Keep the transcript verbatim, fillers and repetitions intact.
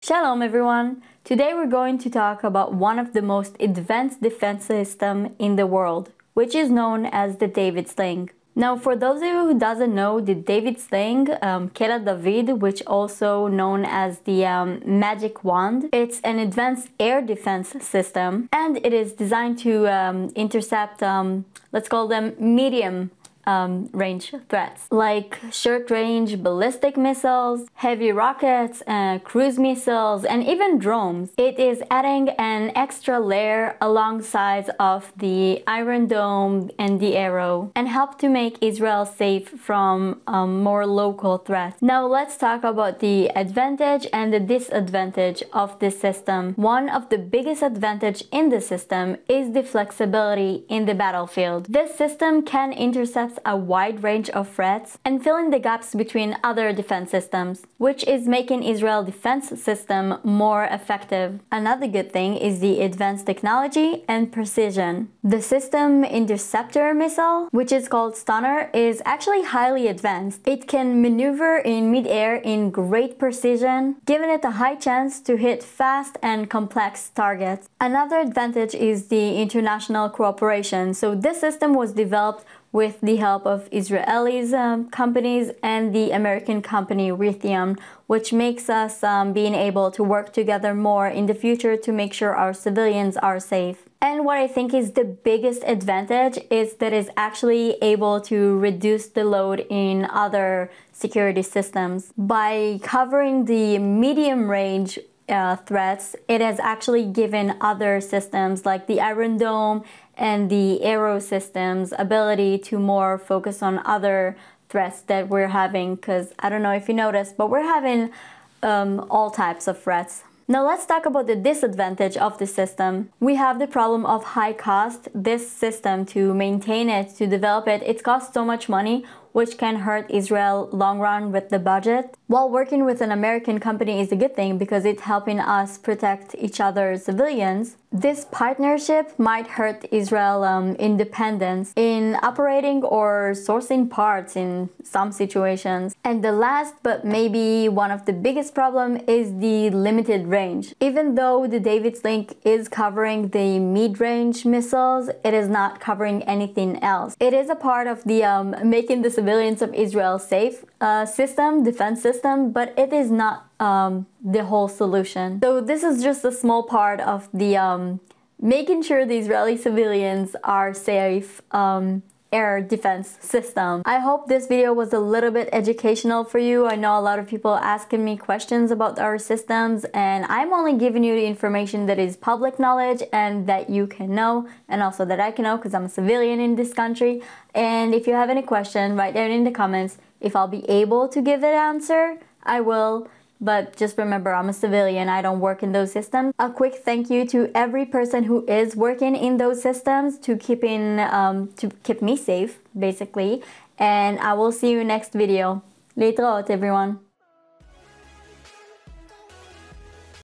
Shalom everyone! Today we're going to talk about one of the most advanced defense systems in the world, which is known as the David Sling. Now, for those of you who doesn't know, the David Sling, um, Kela David, which also known as the um, Magic Wand, it's an advanced air defense system, and it is designed to um, intercept, um, let's call them medium Um, range threats like short-range ballistic missiles, heavy rockets, uh, cruise missiles, and even drones. It is adding an extra layer alongside of the Iron Dome and the Arrow and help to make Israel safe from um, more local threats. Now let's talk about the advantage and the disadvantage of this system. One of the biggest advantage in the system is the flexibility in the battlefield. This system can intercept a wide range of threats and fill in the gaps between other defense systems, which is making Israel's defense system more effective. Another good thing is the advanced technology and precision. The system interceptor missile, which is called Stunner, is actually highly advanced. It can maneuver in mid-air in great precision, giving it a high chance to hit fast and complex targets. Another advantage is the international cooperation. So this system was developed with the help of Israeli um, companies and the American company Raytheon, which makes us um, being able to work together more in the future to make sure our civilians are safe. And what I think is the biggest advantage is that it's actually able to reduce the load in other security systems. By covering the medium range uh, threats, it has actually given other systems like the Iron Dome and the Arrow systems ability to more focus on other threats that we're having, because I don't know if you noticed, but we're having um, all types of threats. Now let's talk about the disadvantage of the system. We have the problem of high cost. This system, to maintain it, to develop it, it costs so much money, which can hurt Israel long run with the budget. While working with an American company is a good thing because it's helping us protect each other's civilians, this partnership might hurt Israel um, independence in operating or sourcing parts in some situations. And the last but maybe one of the biggest problem is the limited range. Even though the David Sling is covering the mid-range missiles, it is not covering anything else. It is a part of the um, making the civilians of Israel safe uh, system, defense system, but it is not um, the whole solution. So this is just a small part of the um, making sure the Israeli civilians are safe um, air defense system. I hope this video was a little bit educational for you. I know a lot of people asking me questions about our systems, and I'm only giving you the information that is public knowledge and that you can know, and also that I can know because I'm a civilian in this country. And if you have any question, write down in the comments. If I'll be able to give an answer, I will. But just remember, I'm a civilian, I don't work in those systems. A quick thank you to every person who is working in those systems to keeping, um, to keep me safe, basically. And I will see you next video. להתראות, everyone.